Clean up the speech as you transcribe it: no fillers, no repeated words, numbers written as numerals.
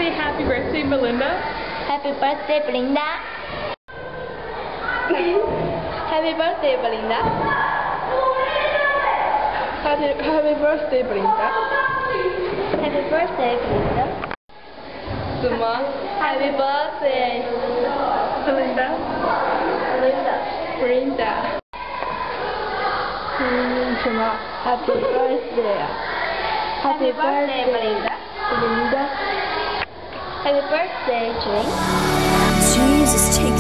say happy birthday, Belinda? Happy birthday, Belinda. Happy birthday, Belinda. Happy birthday, Belinda. Happy birthday, Belinda. 什么 Happy birthday, Belinda? Belinda. 什么 Happy birthday. Happy birthday, Belinda. Belinda? Happy birthday, Jane. Jesus, take